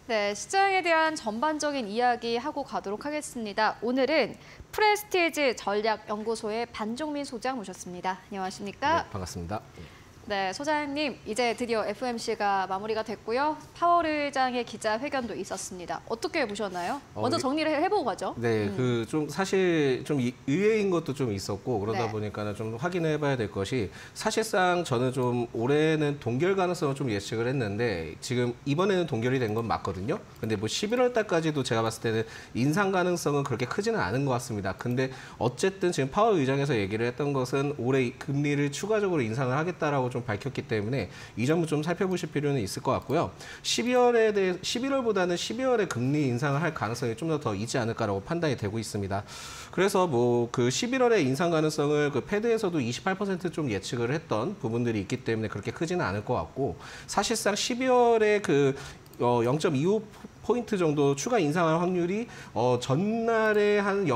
네, 시장에 대한 전반적인 이야기 하고 가도록 하겠습니다. 오늘은 프레스티지 전략연구소의 반종민 소장 모셨습니다. 안녕하십니까? 네, 반갑습니다. 네, 소장님, 이제 드디어 FOMC가 마무리가 됐고요. 파월 의장의 기자회견도 있었습니다. 어떻게 보셨나요? 먼저 정리를 해보고 가죠. 네, 좀 사실 좀 의외인 것도 좀 있었고 그러다 네. 보니까 좀 확인해봐야 될 것이 사실상 저는 좀 올해는 동결 가능성을 좀 예측을 했는데 지금 이번에는 동결이 된 건 맞거든요. 근데 뭐 11월 달까지도 제가 봤을 때는 인상 가능성은 그렇게 크지는 않은 것 같습니다. 근데 어쨌든 지금 파월 의장에서 얘기를 했던 것은 올해 금리를 추가적으로 인상을 하겠다라고 좀 밝혔기 때문에 이 점은 좀 살펴보실 필요는 있을 것 같고요. 11월보다는 12월에 금리 인상을 할 가능성이 좀 더 있지 않을까라고 판단이 되고 있습니다. 그래서 뭐 그 11월에 인상 가능성을 그 패드에서도 28% 예측을 했던 부분들이 있기 때문에 그렇게 크지는 않을 것 같고 사실상 12월에 그 0.25포인트 정도 추가 인상할 확률이 전날에 한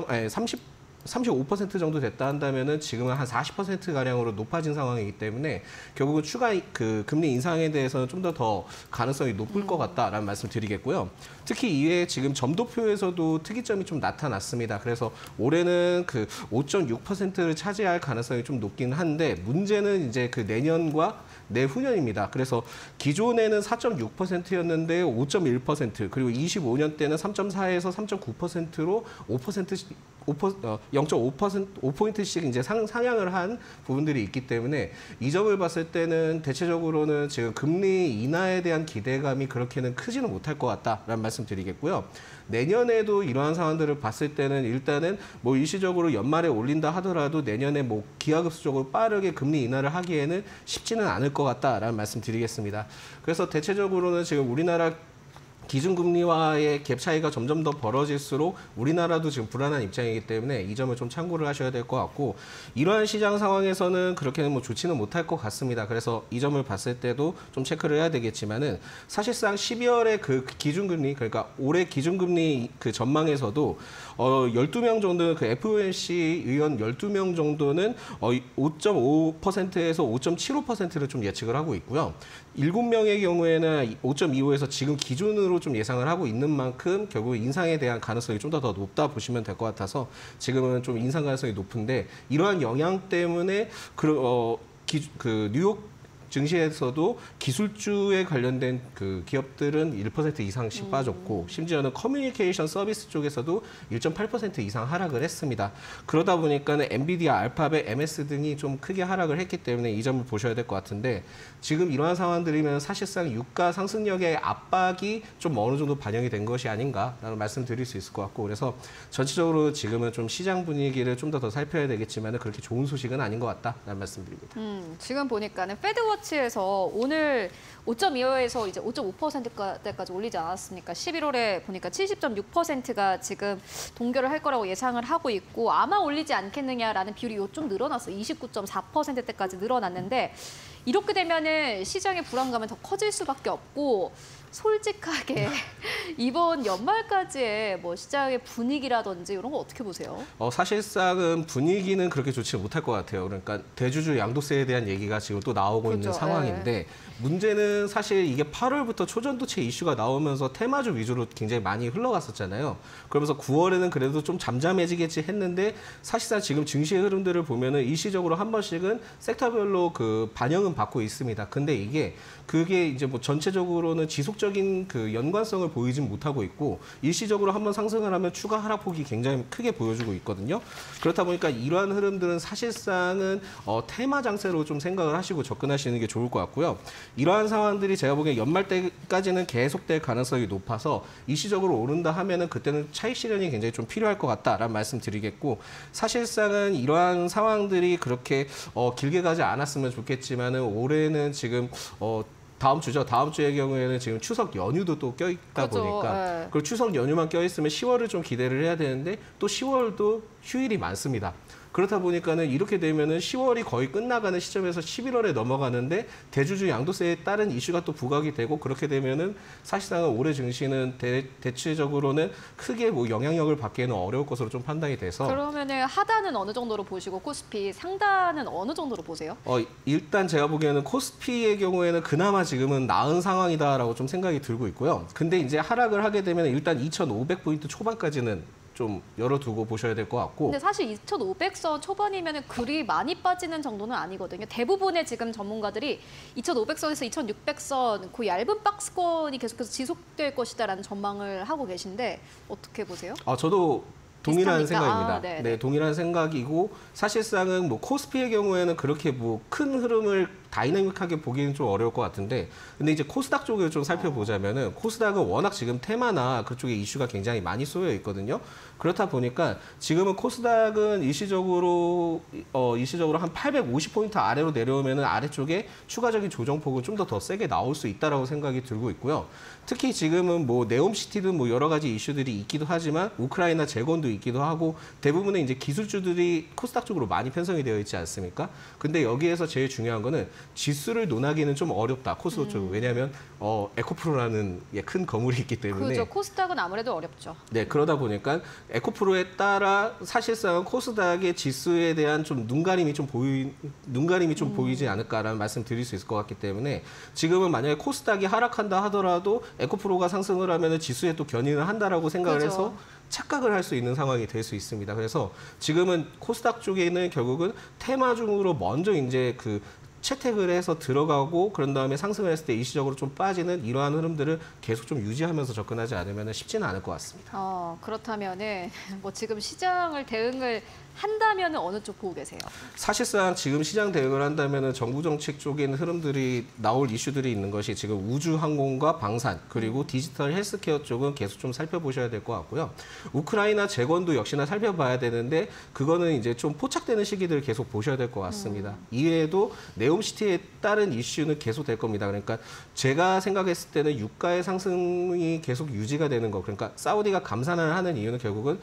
35% 정도 됐다 한다면은 지금은 한 40% 가량으로 높아진 상황이기 때문에 결국은 추가 그 금리 인상에 대해서는 좀 더 가능성이 높을 것 같다라는 말씀 드리겠고요. 특히 이에 지금 점도표에서도 특이점이 좀 나타났습니다. 그래서 올해는 그 5.6%를 차지할 가능성이 좀 높긴 한데 문제는 이제 그 내년과 내후년입니다. 그래서 기존에는 4.6%였는데 5.1% 그리고 25년 때는 3.4에서 3.9%로 5.5%씩 이제 상향을 한 부분들이 있기 때문에 이 점을 봤을 때는 대체적으로는 지금 금리 인하에 대한 기대감이 그렇게는 크지는 못할 것 같다라는 말씀드리겠고요. 내년에도 이러한 상황들을 봤을 때는 일단은 뭐 일시적으로 연말에 올린다 하더라도 내년에 뭐 기하급수적으로 빠르게 금리 인하를 하기에는 쉽지는 않을 것 같다라는 말씀드리겠습니다. 그래서 대체적으로는 지금 우리나라 기준금리와의 갭 차이가 점점 더 벌어질수록 우리나라도 지금 불안한 입장이기 때문에 이 점을 좀 참고를 하셔야 될 것 같고 이러한 시장 상황에서는 그렇게는 뭐 좋지는 못할 것 같습니다. 그래서 이 점을 봤을 때도 좀 체크를 해야 되겠지만은 사실상 12월에 그 기준금리 그러니까 올해 기준금리 그 전망에서도 12명 정도는 그 FOMC 의원 12명 정도는 5.5%에서 5.75%를 좀 예측을 하고 있고요. 7명의 경우에는 5.25에서 지금 기준으로 좀 예상을 하고 있는 만큼 결국 인상에 대한 가능성이 좀 더 높다 보시면 될 것 같아서 지금은 좀 인상 가능성이 높은데 이러한 영향 때문에 그 뉴욕 증시에서도 기술주에 관련된 그 기업들은 1% 이상씩 빠졌고 심지어는 커뮤니케이션 서비스 쪽에서도 1.8% 이상 하락을 했습니다. 그러다 보니까는 엔비디아, 알파벳, MS 등이 좀 크게 하락을 했기 때문에 이 점을 보셔야 될 것 같은데 지금 이러한 상황들이면 사실상 유가 상승력의 압박이 좀 어느 정도 반영이 된 것이 아닌가라는 말씀드릴 수 있을 것 같고 그래서 전체적으로 지금은 좀 시장 분위기를 좀 더 살펴야 되겠지만 그렇게 좋은 소식은 아닌 것 같다라는 말씀드립니다. 지금 보니까는 패드워치에서 오늘 5.25에서 이제 5.5%대까지 올리지 않았습니까? 11월에 보니까 70.6%가 지금 동결을 할 거라고 예상을 하고 있고 아마 올리지 않겠느냐라는 비율이 좀 늘어났어요. 29.4%대까지 늘어났는데 이렇게 되면은 시장의 불안감은 더 커질 수밖에 없고 솔직하게 이번 연말까지의 뭐 시장의 분위기라든지 이런 거 어떻게 보세요? 사실상은 분위기는 그렇게 좋지 못할 것 같아요. 그러니까 대주주 양도세에 대한 얘기가 지금 또 나오고 그렇죠. 있는 상황인데 문제는 사실 이게 8월부터 초전도체 이슈가 나오면서 테마주 위주로 굉장히 많이 흘러갔었잖아요. 그러면서 9월에는 그래도 좀 잠잠해지겠지 했는데 사실상 지금 증시의 흐름들을 보면은 일시적으로 한 번씩은 섹터별로 그 반영은 받고 있습니다. 근데 그게 이제 뭐 전체적으로는 지속적인 그 연관성을 보이진 못하고 있고 일시적으로 한번 상승을 하면 추가 하락폭이 굉장히 크게 보여주고 있거든요. 그렇다 보니까 이러한 흐름들은 사실상은 테마 장세로 좀 생각을 하시고 접근하시는 게 좋을 것 같고요. 이러한 상황들이 제가 보기엔 연말 때까지는 계속될 가능성이 높아서 일시적으로 오른다 하면은 그때는 차익 실현이 굉장히 좀 필요할 것 같다라는 말씀 드리겠고 사실상은 이러한 상황들이 그렇게 길게 가지 않았으면 좋겠지만은 올해는 지금 다음 주죠. 다음 주의 경우에는 지금 추석 연휴도 또 껴있다 그렇죠. 보니까 그 추석 연휴만 껴있으면 10월을 좀 기대를 해야 되는데 또 10월도 휴일이 많습니다. 그렇다 보니까는 이렇게 되면은 10월이 거의 끝나가는 시점에서 11월에 넘어가는데 대주주 양도세에 따른 이슈가 또 부각이 되고 그렇게 되면은 사실상은 올해 증시는 대체적으로는 크게 뭐 영향력을 받기에는 어려울 것으로 좀 판단이 돼서 그러면은 하단은 어느 정도로 보시고 코스피 상단은 어느 정도로 보세요? 일단 제가 보기에는 코스피의 경우에는 그나마 지금은 나은 상황이다라고 좀 생각이 들고 있고요. 근데 이제 하락을 하게 되면 일단 2,500포인트 초반까지는 좀 열어두고 보셔야 될 것 같고. 근데 사실 2,500선 초반이면 그리 많이 빠지는 정도는 아니거든요. 대부분의 지금 전문가들이 2,500선에서 2,600선 그 얇은 박스권이 계속해서 지속될 것이다라는 전망을 하고 계신데 어떻게 보세요? 저도 동일한 비슷합니까? 생각입니다. 네, 동일한 생각이고 사실상은 뭐 코스피의 경우에는 그렇게 뭐 큰 흐름을 다이나믹하게 보기는 좀 어려울 것 같은데 근데 이제 코스닥 쪽을 좀 살펴보자면은 코스닥은 워낙 지금 테마나 그쪽에 이슈가 굉장히 많이 쏘여 있거든요. 그렇다 보니까 지금은 코스닥은 일시적으로 한 850포인트 아래로 내려오면은 아래쪽에 추가적인 조정폭은 좀 더 세게 나올 수 있다라고 생각이 들고 있고요. 특히 지금은 뭐 네옴시티든 뭐 여러 가지 이슈들이 있기도 하지만 우크라이나 재건도 있기도 하고 대부분의 이제 기술주들이 코스닥 쪽으로 많이 편성이 되어 있지 않습니까? 근데 여기에서 제일 중요한 거는 지수를 논하기는 좀 어렵다. 코스닥 쪽은. 왜냐하면 에코프로라는 큰 거물이 있기 때문에. 그렇죠. 코스닥은 아무래도 어렵죠. 네, 그러다 보니까 에코프로에 따라 사실상 코스닥의 지수에 대한 좀 눈가림이 좀 보이지 않을까라는 말씀 드릴 수 있을 것 같기 때문에 지금은 만약에 코스닥이 하락한다 하더라도 에코프로가 상승을 하면 지수에 또 견인을 한다라고 생각을 그죠. 해서 착각을 할 수 있는 상황이 될 수 있습니다. 그래서 지금은 코스닥 쪽에는 결국은 테마 중으로 먼저 이제 그 채택을 해서 들어가고 그런 다음에 상승을 했을 때 일시적으로 좀 빠지는 이러한 흐름들을 계속 좀 유지하면서 접근하지 않으면 쉽지는 않을 것 같습니다. 그렇다면은 뭐 지금 시장을 대응을 한다면은 어느 쪽 보고 계세요? 사실상 지금 시장 대응을 한다면은 정부 정책 쪽에 있는 흐름들이 나올 이슈들이 있는 것이 지금 우주 항공과 방산 그리고 디지털 헬스케어 쪽은 계속 좀 살펴보셔야 될 것 같고요. 우크라이나 재건도 역시나 살펴봐야 되는데 그거는 이제 좀 포착되는 시기들을 계속 보셔야 될 것 같습니다. 이외에도 네옴시티에 따른 이슈는 계속 될 겁니다. 그러니까 제가 생각했을 때는 유가의 상승이 계속 유지가 되는 거. 그러니까 사우디가 감산을 하는 이유는 결국은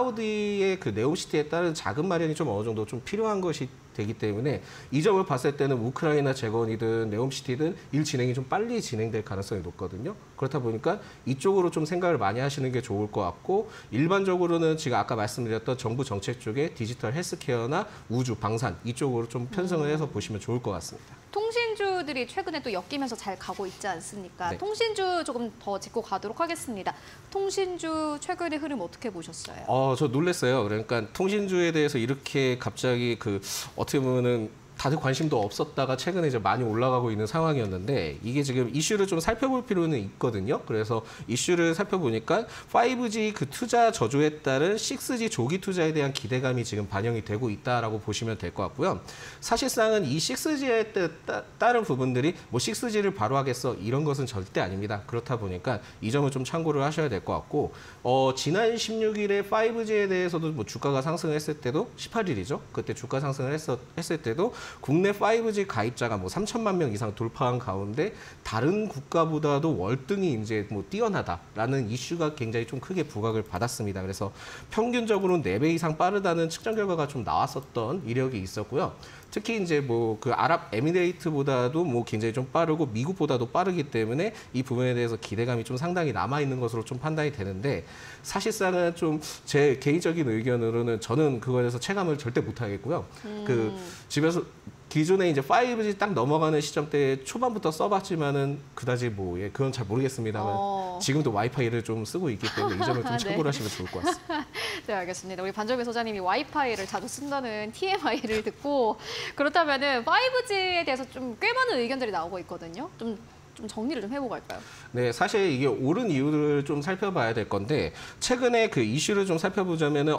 사우디의 그 네옴시티에 따른 자금 마련이 좀 어느 정도 좀 필요한 것이 되기 때문에 이 점을 봤을 때는 우크라이나 재건이든 네옴시티든 일 진행이 좀 빨리 진행될 가능성이 높거든요. 그렇다 보니까 이쪽으로 좀 생각을 많이 하시는 게 좋을 것 같고 일반적으로는 제가 아까 말씀드렸던 정부 정책 쪽에 디지털 헬스케어나 우주, 방산 이쪽으로 좀 편성을 해서 보시면 좋을 것 같습니다. 통신주들이 최근에 또 엮이면서 잘 가고 있지 않습니까? 네. 통신주 조금 더 짚고 가도록 하겠습니다. 통신주 최근의 흐름 어떻게 보셨어요? 저 놀랐어요. 그러니까 통신주에 대해서 이렇게 갑자기 어떻게 보면은 다들 관심도 없었다가 최근에 이제 많이 올라가고 있는 상황이었는데 이게 지금 이슈를 좀 살펴볼 필요는 있거든요. 그래서 이슈를 살펴보니까 5G 그 투자 저조에 따른 6G 조기 투자에 대한 기대감이 지금 반영이 되고 있다라고 보시면 될 것 같고요. 사실상은 이 6G에 따른 부분들이 뭐 6G를 바로 하겠어 이런 것은 절대 아닙니다. 그렇다 보니까 이 점을 좀 참고를 하셔야 될 것 같고 지난 16일에 5G에 대해서도 뭐 주가가 상승했을 때도 18일이죠. 그때 주가 상승을 했을 때도 국내 5G 가입자가 뭐 3천만 명 이상 돌파한 가운데 다른 국가보다도 월등히 이제 뭐 뛰어나다라는 이슈가 굉장히 좀 크게 부각을 받았습니다. 그래서 평균적으로 4배 이상 빠르다는 측정 결과가 좀 나왔었던 이력이 있었고요. 특히 이제 뭐 그 아랍에미레이트보다도 뭐 굉장히 좀 빠르고 미국보다도 빠르기 때문에 이 부분에 대해서 기대감이 좀 상당히 남아 있는 것으로 좀 판단이 되는데 사실상은 좀 제 개인적인 의견으로는 저는 그거에 대해서 체감을 절대 못 하겠고요. 그 집에서 기존에 이제 5G 딱 넘어가는 시점대 초반부터 써봤지만은 그다지 그건 잘 모르겠습니다만 지금도 와이파이를 좀 쓰고 있기 때문에 이 점을 좀 참고를 하시면 좋을 것 같습니다. 네, 알겠습니다. 우리 반정배 소장님이 와이파이를 자주 쓴다는 TMI를 듣고 그렇다면은 5G에 대해서 좀 꽤 많은 의견들이 나오고 있거든요. 좀 정리를 좀 해보고 갈까요? 네, 사실 이게 옳은 이유를 좀 살펴봐야 될 건데 최근에 그 이슈를 좀 살펴보자면은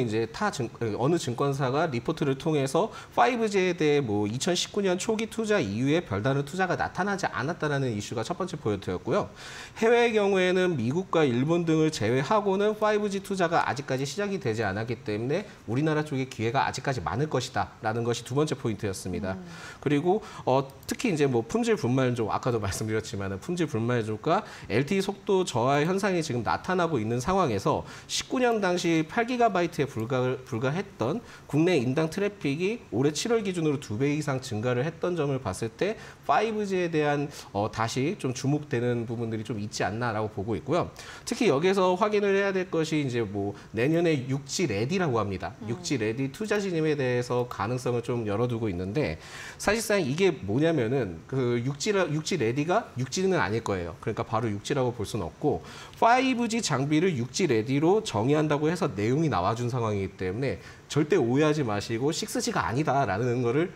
어느 증권사가 리포트를 통해서 5G에 대해 뭐 2019년 초기 투자 이후에 별다른 투자가 나타나지 않았다라는 이슈가 첫 번째 포인트였고요. 해외의 경우에는 미국과 일본 등을 제외하고는 5G 투자가 아직까지 시작이 되지 않았기 때문에 우리나라 쪽에 기회가 아직까지 많을 것이다라는 것이 두 번째 포인트였습니다. 그리고 특히 이제 뭐 품질 분말종 아까도 말씀드렸 말씀드렸지만 품질 불만 해줄까 LTE 속도 저하 현상이 지금 나타나고 있는 상황에서 19년 당시 8GB에 불과했던 국내 인당 트래픽이 올해 7월 기준으로 2배 이상 증가를 했던 점을 봤을 때 5G에 대한 다시 좀 주목되는 부분들이 좀 있지 않나라고 보고 있고요. 특히 여기서 확인을 해야 될 것이 이제 뭐 내년에 6G 레디라고 합니다. 6G 레디 투자 진입에 대해서 가능성을 좀 열어두고 있는데 사실상 이게 뭐냐면은 그 6G 레디가 6G는 아닐 거예요. 그러니까 바로 6G라고 볼 수는 없고 5G 장비를 6G 레디로 정의한다고 해서 내용이 나와준 상황이기 때문에 절대 오해하지 마시고 6G가 아니다라는 거를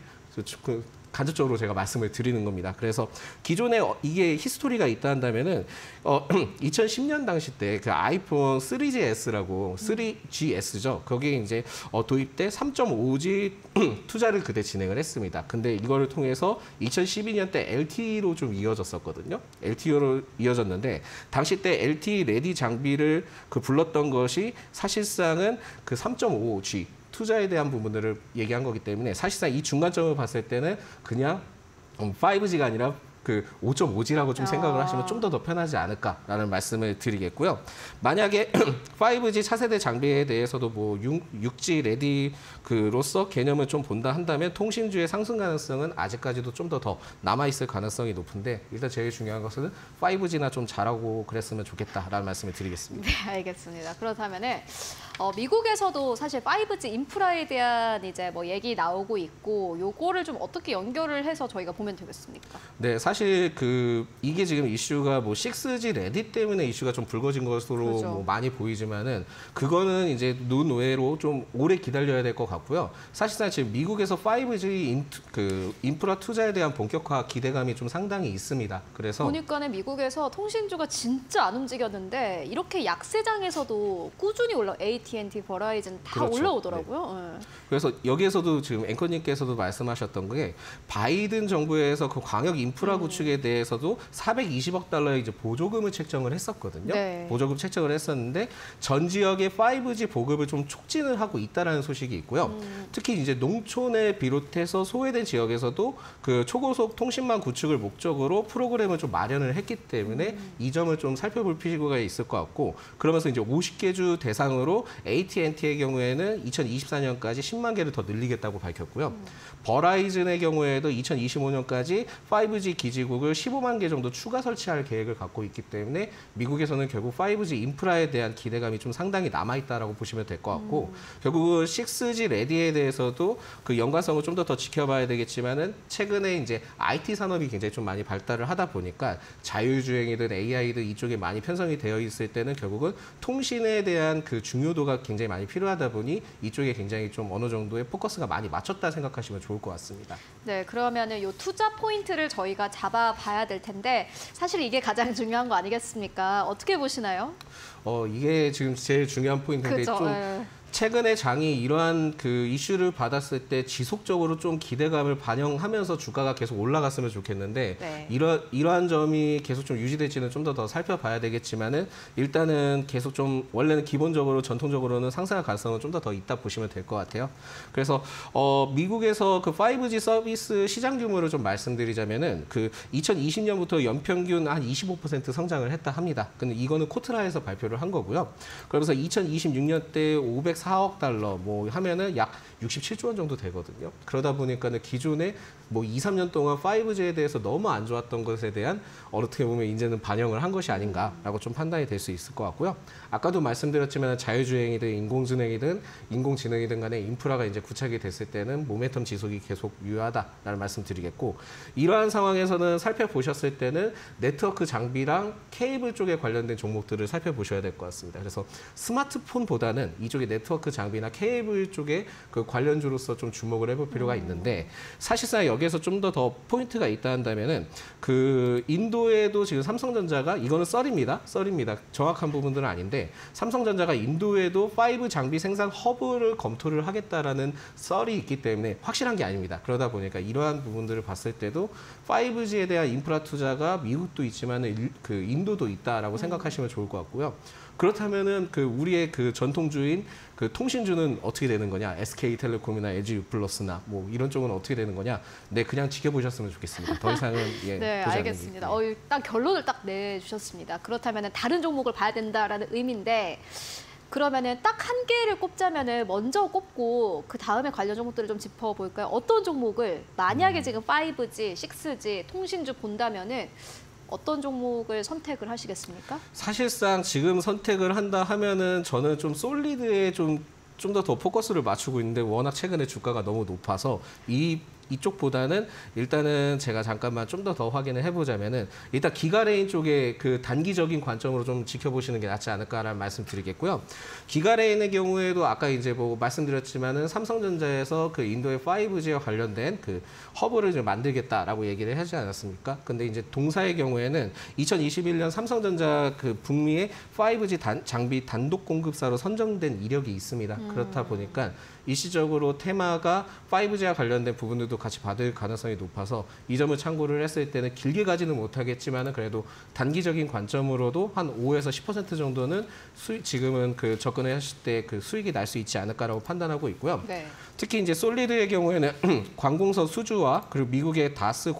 간접적으로 제가 말씀을 드리는 겁니다. 그래서 기존에 이게 히스토리가 있다 한다면은 2010년 당시 때 그 아이폰 3GS라고 3GS죠. 거기에 이제 도입 때 3.5G 투자를 그때 진행을 했습니다. 근데 이거를 통해서 2012년 때 LTE로 좀 이어졌었거든요. LTE로 이어졌는데 당시 때 LTE 레디 장비를 불렀던 것이 사실상은 그 3.5G 투자에 대한 부분들을 얘기한 거기 때문에 사실상 이 중간점을 봤을 때는 그냥 5G가 아니라 그 5.5G라고 좀 생각을 하시면 좀 더 편하지 않을까라는 말씀을 드리겠고요. 만약에 5G 차세대 장비에 대해서도 뭐 6G 레디로서 개념을 좀 본다 한다면 통신주의 상승 가능성은 아직까지도 좀 더 남아있을 가능성이 높은데 일단 제일 중요한 것은 5G나 좀 잘하고 그랬으면 좋겠다라는 말씀을 드리겠습니다. 네, 알겠습니다. 그렇다면은 미국에서도 사실 5G 인프라에 대한 이제 뭐 얘기 나오고 있고 요거를 좀 어떻게 연결을 해서 저희가 보면 되겠습니까? 네, 사실 이게 지금 이슈가 뭐 6G 레디 때문에 이슈가 좀 불거진 것으로 그렇죠. 뭐 많이 보이지만은 그거는 이제 논외로 좀 오래 기다려야 될 것 같고요. 사실상 지금 미국에서 5G 인프라 투자에 대한 본격화 기대감이 좀 상당히 있습니다. 그래서 보니까는 미국에서 통신주가 진짜 안 움직였는데 이렇게 약세장에서도 꾸준히 AT&T, 버라이즌 다 그렇죠. 올라오더라고요. 네. 그래서 여기에서도 지금 앵커님께서도 말씀하셨던 게 바이든 정부에서 그 광역 인프라 구축에 대해서도 420억 달러의 이제 보조금을 책정을 했었거든요. 네. 보조금 책정을 했었는데 전 지역의 5G 보급을 좀 촉진을 하고 있다라는 소식이 있고요. 특히 이제 농촌에 비롯해서 소외된 지역에서도 그 초고속 통신망 구축을 목적으로 프로그램을 좀 마련을 했기 때문에 이 점을 좀 살펴볼 필요가 있을 것 같고 그러면서 이제 50개 주 대상으로 AT&T의 경우에는 2024년까지 10만 개를 더 늘리겠다고 밝혔고요. 버라이즌의 경우에도 2025년까지 5G 기지국을 15만 개 정도 추가 설치할 계획을 갖고 있기 때문에 미국에서는 결국 5G 인프라에 대한 기대감이 좀 상당히 남아있다라고 보시면 될 것 같고 결국은 6G 레디에 대해서도 그 연관성을 좀 더 지켜봐야 되겠지만은 최근에 이제 IT 산업이 굉장히 좀 많이 발달을 하다 보니까 자율주행이든 AI든 이쪽에 많이 편성이 되어 있을 때는 결국은 통신에 대한 그 중요도가 굉장히 많이 필요하다 보니 이쪽에 굉장히 좀 어느 정도의 포커스가 많이 맞췄다 생각하시면 좋을 것 같습니다. 네, 그러면은 요 투자 포인트를 저희가 잡아봐야 될 텐데 사실 이게 가장 중요한 거 아니겠습니까? 어떻게 보시나요? 이게 지금 제일 중요한 포인트인데 그죠, 좀 예. 최근에 장이 이러한 그 이슈를 받았을 때 지속적으로 좀 기대감을 반영하면서 주가가 계속 올라갔으면 좋겠는데 네. 이러한 점이 계속 좀 유지될지는 좀 더 살펴봐야 되겠지만은 일단은 계속 좀 원래는 기본적으로 전통적으로는 상승할 가능성은 좀 더 있다 보시면 될 것 같아요. 그래서 미국에서 그 5G 서비스 시장 규모를 좀 말씀드리자면은 그 2020년부터 연평균 한 25% 성장을 했다 합니다. 근데 이거는 코트라에서 발표를 한 거고요. 그러면서 2026년 때 504억 달러 뭐 하면은 약 67조 원 정도 되거든요. 그러다 보니까는 기존에 뭐 2, 3년 동안 5G에 대해서 너무 안 좋았던 것에 대한 어떻게 보면 이제는 반영을 한 것이 아닌가라고 좀 판단이 될 수 있을 것 같고요. 아까도 말씀드렸지만 자율주행이든 인공지능이든 간에 인프라가 이제 구착이 됐을 때는 모멘텀 지속이 계속 유효하다라는 말씀 드리겠고 이러한 상황에서는 살펴보셨을 때는 네트워크 장비랑 케이블 쪽에 관련된 종목들을 살펴보셔야 될 것 같습니다. 그래서 스마트폰보다는 이쪽에 네트워크 장비나 케이블 쪽에 그 관련주로서 좀 주목을 해볼 필요가 있는데 사실상 여기에서 좀 더 포인트가 있다 한다면은 그 인도에도 지금 삼성전자가 이거는 썰입니다. 정확한 부분들은 아닌데 삼성전자가 인도에도 5 장비 생산 허브를 검토를 하겠다라는 썰이 있기 때문에 확실한 게 아닙니다. 그러다 보니까 이러한 부분들을 봤을 때도 5G에 대한 인프라 투자가 미국도 있지만 그 인도도 있다라고 생각하시면 좋을 것 같고요. 그렇다면은 그 우리의 그 전통주인 그 통신주는 어떻게 되는 거냐? SK텔레콤이나 LG유플러스나 뭐 이런 쪽은 어떻게 되는 거냐? 네, 그냥 지켜보셨으면 좋겠습니다. 더 이상은 예, 네, 보지 알겠습니다. 않는 게. 일단 결론을 딱 내주셨습니다. 그렇다면 다른 종목을 봐야 된다라는 의미인데 그러면은 딱 한 개를 꼽자면은 먼저 꼽고 그 다음에 관련 종목들을 좀 짚어볼까요? 어떤 종목을 만약에 지금 5G, 6G 통신주 본다면은 어떤 종목을 선택을 하시겠습니까? 사실상 지금 선택을 한다 하면은 저는 좀 솔리드에 좀 더 포커스를 맞추고 있는데 워낙 최근에 주가가 너무 높아서 이쪽보다는 일단은 제가 잠깐만 좀 더 확인을 해보자면은 일단 기가레인 쪽에 그 단기적인 관점으로 좀 지켜보시는 게 낫지 않을까라는 말씀 드리겠고요. 기가레인의 경우에도 아까 이제 뭐 말씀드렸지만은 삼성전자에서 그 인도의 5G와 관련된 그 허브를 좀 만들겠다라고 얘기를 하지 않았습니까? 근데 이제 동사의 경우에는 2021년 삼성전자 그 북미의 5G 장비 단독 공급사로 선정된 이력이 있습니다. 그렇다 보니까 일시적으로 테마가 5G와 관련된 부분들도 같이 받을 가능성이 높아서 이 점을 참고를 했을 때는 길게 가지는 못하겠지만은 그래도 단기적인 관점으로도 한 5에서 10% 정도는 지금은 그 접근을 하실 때 그 수익이 날 수 있지 않을까라고 판단하고 있고요. 네. 특히 이제 솔리드의 경우에는 관공서 수주와 그리고 미국의 다스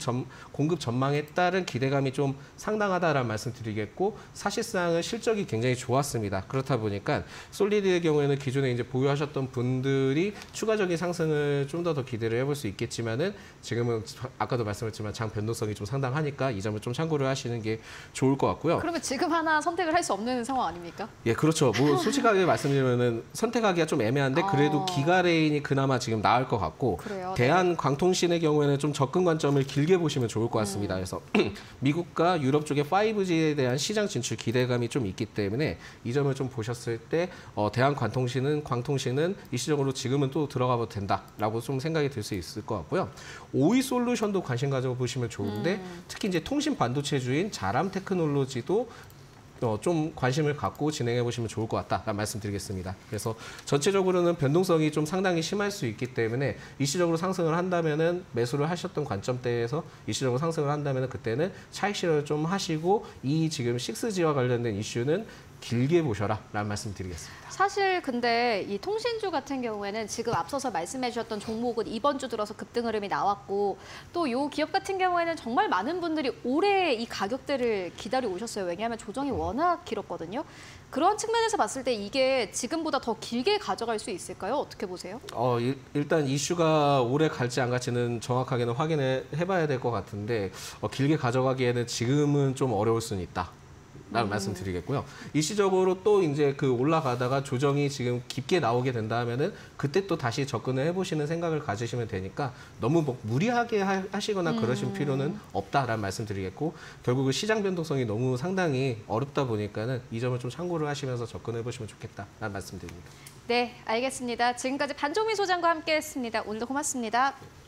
공급 전망에 따른 기대감이 좀 상당하다라는 말씀드리겠고 사실상은 실적이 굉장히 좋았습니다. 그렇다 보니까 솔리드의 경우에는 기존에 이제 보유하셨던 분들이 추가적인 상승을 좀 더 기대를 해볼 수 있겠지만은 지금은 아까도 말씀했지만 장 변동성이 좀 상당하니까 이 점을 좀 참고를 하시는 게 좋을 것 같고요. 그러면 지금 하나 선택을 할 수 없는 상황 아닙니까? 예, 그렇죠. 뭐 솔직하게 말씀드리면은 선택하기가 좀 애매한데 그래도 기가레인이 그나마 지금 나을 것 같고 그래요? 대한광통신의 경우에는 좀 접근 관점을 길게 보시면 좋을 것 같습니다. 그래서 미국과 유럽 쪽의 5G에 대한 시장 진출 기대감이 좀 있기 때문에 이 점을 좀 보셨을 때 대한광통신은 일시적으로 지금은 또 들어가도 된다라고 좀 생각이 들 수 있을 것 같고요. 오이솔루션도 관심 가져보시면 좋은데 특히 이제 통신 반도체주인 자람 테크놀로지도 좀 관심을 갖고 진행해 보시면 좋을 것 같다라는 말씀드리겠습니다. 그래서 전체적으로는 변동성이 좀 상당히 심할 수 있기 때문에 일시적으로 상승을 한다면은 매수를 하셨던 관점대에서 일시적으로 상승을 한다면은 그때는 차익 실현을 좀 하시고 이 지금 6G와 관련된 이슈는 길게 보셔라라는 말씀드리겠습니다. 사실 근데 이 통신주 같은 경우에는 지금 앞서서 말씀해 주셨던 종목은 이번 주 들어서 급등 흐름이 나왔고 또 이 기업 같은 경우에는 정말 많은 분들이 올해 이 가격대를 기다려 오셨어요. 왜냐하면 조정이 워낙 길었거든요. 그런 측면에서 봤을 때 이게 지금보다 더 길게 가져갈 수 있을까요? 어떻게 보세요? 일단 이슈가 오래 갈지 안 갈지는 정확하게는 확인해 봐야 될 것 같은데 길게 가져가기에는 지금은 좀 어려울 수는 있다. 라는 말씀드리겠고요. 일시적으로 또 이제 그 올라가다가 조정이 지금 깊게 나오게 된다 하면은 그때 또 다시 접근을 해보시는 생각을 가지시면 되니까 너무 뭐 무리하게 하시거나 그러실 필요는 없다라는 말씀드리겠고 결국 그 시장 변동성이 너무 상당히 어렵다 보니까는 이 점을 좀 참고를 하시면서 접근해 보시면 좋겠다라는 말씀드립니다. 네, 알겠습니다. 지금까지 반종민 소장과 함께했습니다. 오늘도 고맙습니다.